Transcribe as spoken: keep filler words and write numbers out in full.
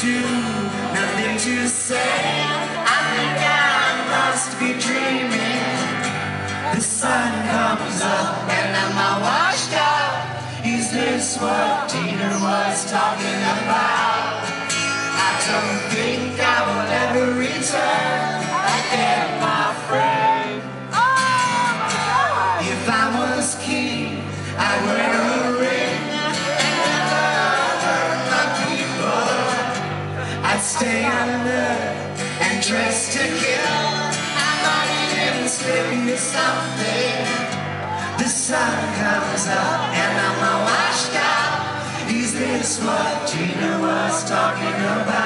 do, nothing to say. I think I must be dreaming. The sun comes up and I'm all washed out. Is this what Tina was talking about? I don't think I will ever return again, my friend. If I was king, I'd wear a ring and never hurt my people. I'd stay alert and dress to kill. I might even slip into something. The sun comes up and I'm all washed out. Is this what Gina was talking about?